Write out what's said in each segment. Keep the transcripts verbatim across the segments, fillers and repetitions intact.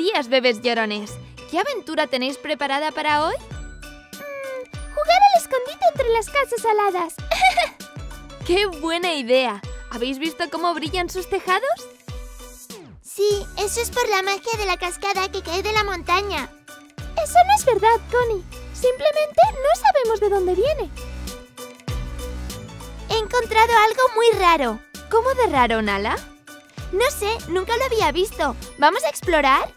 días, bebés llorones. ¿Qué aventura tenéis preparada para hoy? Mm, jugar al escondite entre las casas aladas. ¡Qué buena idea! ¿Habéis visto cómo brillan sus tejados? Sí, eso es por la magia de la cascada que cae de la montaña. Eso no es verdad, Connie. Simplemente no sabemos de dónde viene. He encontrado algo muy raro. ¿Cómo de raro, Nala? No sé, nunca lo había visto. ¿Vamos a explorar?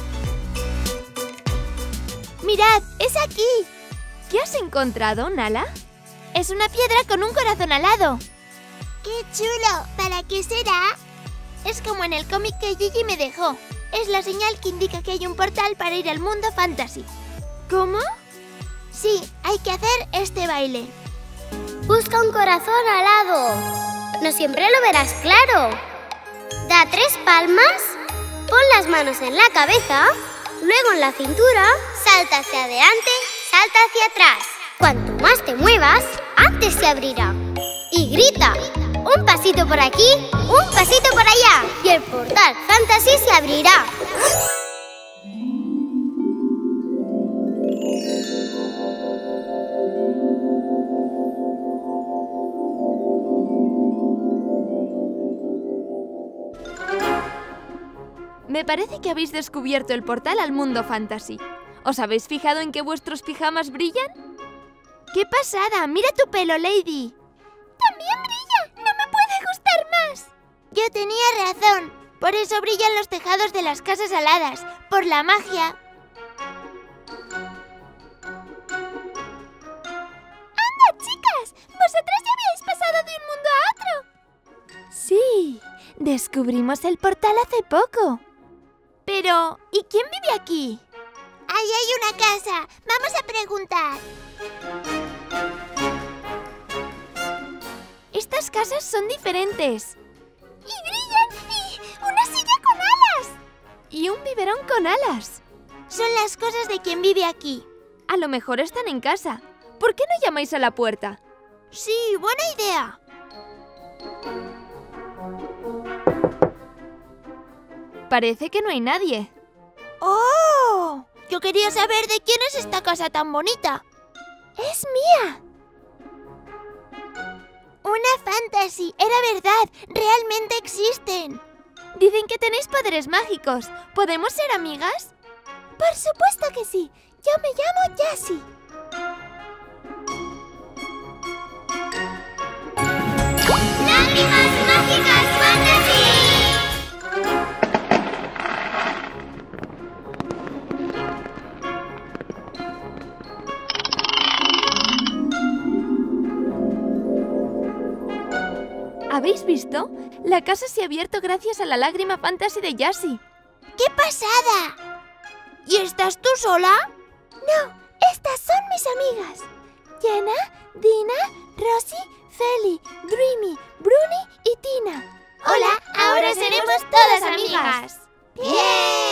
¡Mirad! ¡Es aquí! ¿Qué has encontrado, Nala? Es una piedra con un corazón alado. ¡Qué chulo! ¿Para qué será? Es como en el cómic que Gigi me dejó. Es la señal que indica que hay un portal para ir al mundo fantasy. ¿Cómo? Sí, hay que hacer este baile. Busca un corazón alado. No siempre lo verás claro. Da tres palmas, pon las manos en la cabeza, luego en la cintura, salta hacia adelante, salta hacia atrás. Cuanto más te muevas, antes se abrirá. Y grita, un pasito por aquí, un pasito por allá, y el portal fantasy se abrirá. Me parece que habéis descubierto el portal al mundo fantasy. ¿Os habéis fijado en que vuestros pijamas brillan? ¡Qué pasada! ¡Mira tu pelo, Lady! ¡También brilla! ¡No me puede gustar más! Yo tenía razón. Por eso brillan los tejados de las casas aladas. Por la magia. ¡Anda, chicas! ¿Vosotras ya habíais pasado de un mundo a otro? Sí, descubrimos el portal hace poco. Pero, ¿y quién vive aquí? Ahí hay una casa. Vamos a preguntar. Estas casas son diferentes. ¡Y brillan! ¡Y una silla con alas! Y un biberón con alas. Son las cosas de quien vive aquí. A lo mejor están en casa. ¿Por qué no llamáis a la puerta? Sí, buena idea. Parece que no hay nadie. ¡Oh! Yo quería saber de quién es esta casa tan bonita. ¡Es mía! Una fantasy. Era verdad. Realmente existen. Dicen que tenéis poderes mágicos. ¿Podemos ser amigas? Por supuesto que sí. Yo me llamo Jessie. ¡Lágrimas mágicas fantasy! ¿Habéis visto? La casa se ha abierto gracias a la lágrima fantasy de Jessie. ¡Qué pasada! ¿Y estás tú sola? No, estas son mis amigas. Jenna, Dina, Rosie, Feli, Dreamy, Bruni y Tina. Hola, ahora seremos todas amigas. ¡Bien!